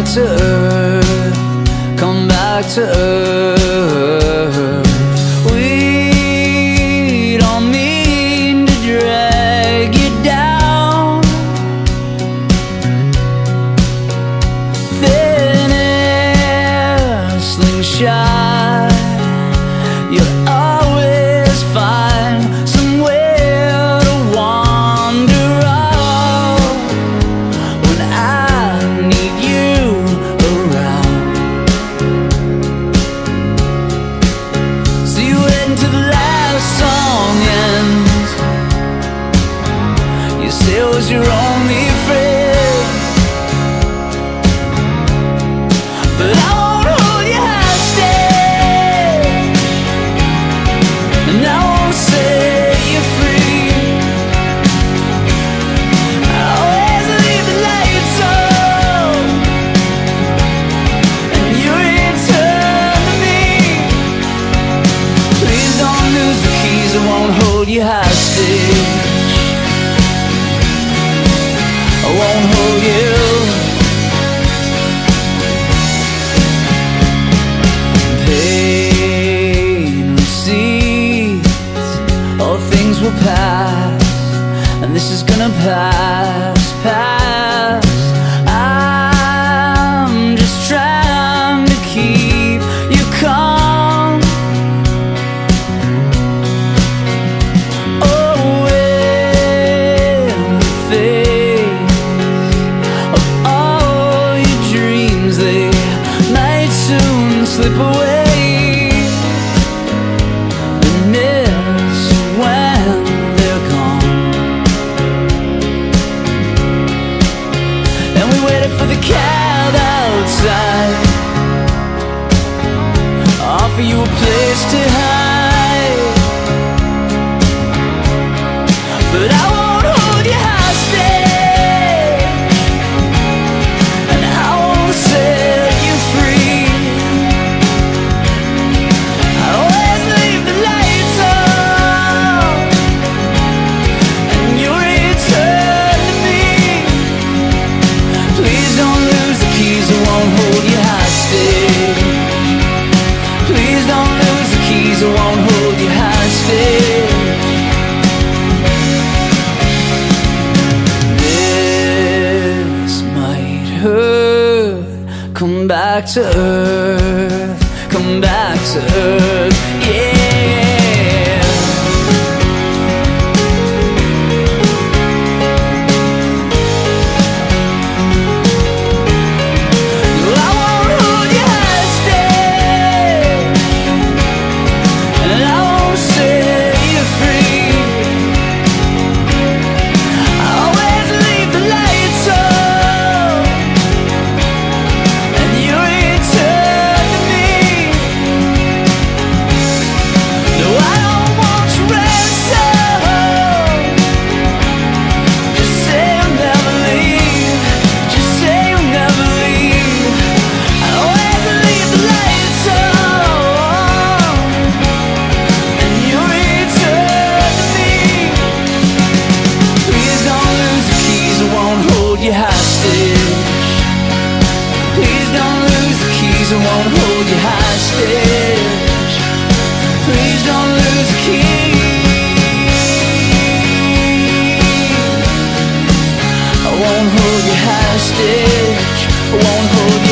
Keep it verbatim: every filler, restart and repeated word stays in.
to earth, come back to earth. We don't mean to drag you down. Thin air, slingshot, you'll always find somewhere to wander off when I need you around. So you wait until the last song ends. You say it was your only friend, but I won't hold you hostage, and I won't set you free. I always leave the lights on, and you return to me. Please don't lose the keys, I won't hold you hostage. I won't hold you. Pain recedes, all things will pass, and this is gonna pass, pass. I'm just trying to keep you calm. Oh, in the face of all your dreams, they might soon slip away. And miss when they're gone. And we waited for the cab outside, offer you a place to hide, but I won't hold you hostage, and I won't set you free. I always leave the lights on, and you return to me. Please don't lose the keys, I won't hold you hostage. Please don't lose the keys, I won't hold you hostage. This might hurt. Come back to earth, come back to earth, yeah. No, I won't hold you hostage, and I won't set you free. I always leave the lights on, and you return to me. No, I don't want your ransom. Just say you'll never leave. Just say you'll never leave. I always leave the lights on, and you return to me. Please don't lose the keys, I won't hold you hostage. Please don't lose the keys, I won't hold you hostage. Please don't lose the keys, I won't hold you hostage. I won't hold